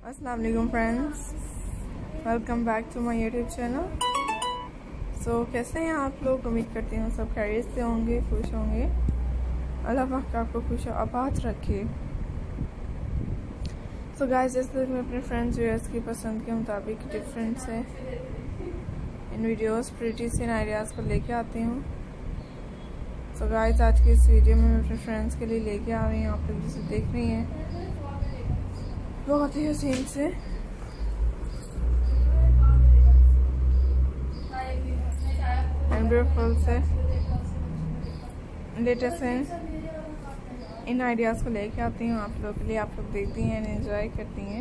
अस्सलाम वालेकुम friends, welcome back to my YouTube channel. So कैसे हैं आप लोग? उम्मीद करती हूँ सब खैरियत से होंगे, खुश होंगे। अल्लाह पाक आपको खुश और आबाद रखे। सो गाइस, जैसे मैं अपने फ्रेंड्स व्यूअर्स की पसंद के मुताबिक डिफरेंट से इन वीडियोस प्रिटी सीन आइडियाज़ को लेके आती हूँ। सो गाइस, आज की इस वीडियो में मैं अपने फ्रेंड्स के लिए लेके आ रही हूँ। आप लोग जिसे देख रही हैं बहुत ही हसीन से एंड ब्यूटीफुल से लेटेस्ट इन आइडियाज़ को लेके आती हूँ आप लोग के लिए। आप लोग देखती हैं एंड एंजॉय करती हैं।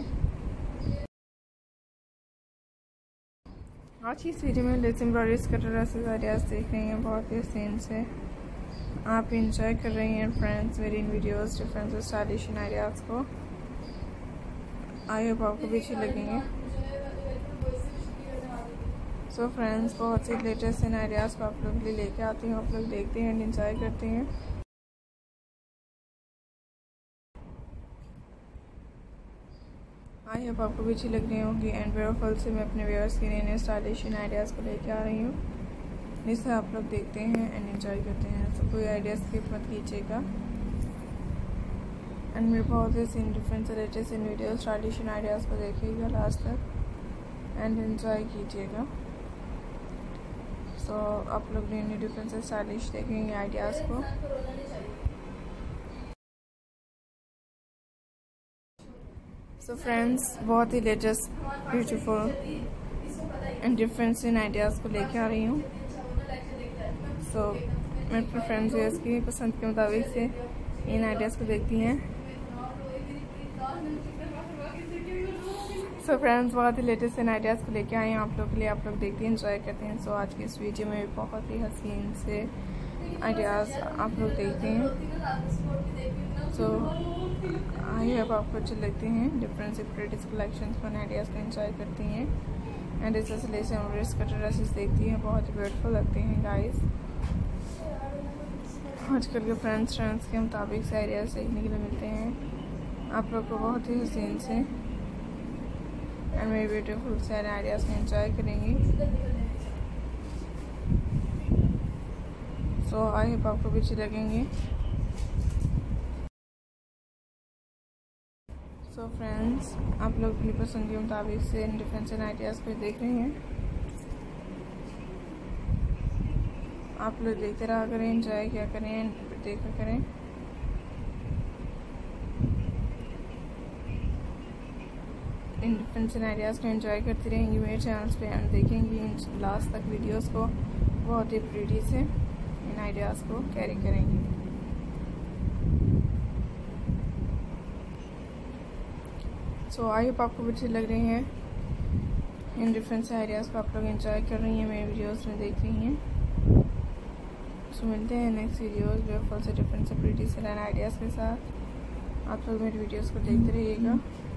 आज की इस वीडियो में lace embroideries cutter dresses ideas देख रही हैं बहुत ही हसीन से। आप इंजॉय कर रही हैं फ्रेंड्स मेरी इन वीडियोस डिफरेंट से स्टाइलिश इन आइडियाज़ को। आई होप आपको भी अच्छी लगेंगे। सो फ्रेंड्स, बहुत सी लेटेस्ट इन आइडियाज़ को आप लोग के लिए लेके आती हूँ। आप लोग देखते हैं एंड एंजॉय करते हैं। आई होप आपको भी अच्छी लग रही होंगी एंड ब्यूटीफुल से मैं अपने व्यूअर्स के नए स्टाइलिश इन आइडियाज़ को लेके आ रही हूँ, जिसे आप लोग देखते हैं एंड एंजॉय करते हैं। सो कोई आइडिया स्किप मत कीजिएगा एंड मेरे बहुत ही सीन डिफरेंट से लेटेस्ट इन वीडियो स्टाइलिश इन आइडियाज़ को देखिएगा लास्ट तक एंड एंजॉय कीजिएगा। सो आप लोग न्यू डिफरेंट से स्टाइलिश देखेंगे आइडियाज़ को। सो फ्रेंड्स, बहुत ही लेटेस्ट ब्यूटीफुल एंड डिफरेंट इन आइडियाज़ को लेके आ रही हूँ। सो मैं अपने फ्रेंड्स की पसंद के मुताबिक से इन आइडियाज़ को देखती हैं। सो फ्रेंड्स, बहुत ही लेटेस्ट इन आइडियाज़ को लेके आए हैं आप लोग के लिए। आप लोग देखते हैं, एंजॉय करते हैं। सो आज की इस वीडियो में बहुत ही हसीन से आइडियाज़ आप लोग देखते हैं। सो आई होप आपको अच्छे लगते हैं। डिफरेंट से प्रिटी कलेक्शन फन आइडियाज़ को एंजॉय करती हैं एंड इस तरह से एम्ब्रॉयडरीज कटर ड्रेसेस देखती हैं, बहुत ही ब्यूटीफुल लगते हैं गाइस। आजकल के फ्रेंड्स के मुताबिक से आइडियाज़ देखने के लिए मिलते हैं आप लोग को बहुत ही हसीन से एंड मेरी ब्यूटीफुल से आइडियाज़ को एंजॉय करेंगी। सो आई होप आपको भी अच्छे लगेंगे। सो फ्रेंड्स, आप लोग अपनी पसंद के मुताबिक से इन डिफरेंट आइडियाज़ को देख रही हैं। आप लोग देखते रहा करें, एंजॉय किया करें, देखा करें। इन डिफरेंट आइडियाज़ को एंजॉय करती रहेंगी मेरे चैनल्स पे एंड देखेंगी लास्ट तक वीडियोस को। बहुत ही प्रीटी से इन आइडियाज़ को कैरी करेंगी। सो आई होप आपको भी अच्छी लग रही हैं। इन डिफरेंट आइडियाज़ को आप लोग एंजॉय कर रही हैं, मेरे वीडियोस में देख रही हैं। सो मिलते हैं नेक्स्ट वीडियोस ब्यूटीफुल से डिफरेंट से प्रीटी से आइडियाज़ के साथ। आप लोग मेरी वीडियोस को देखते रहिएगा।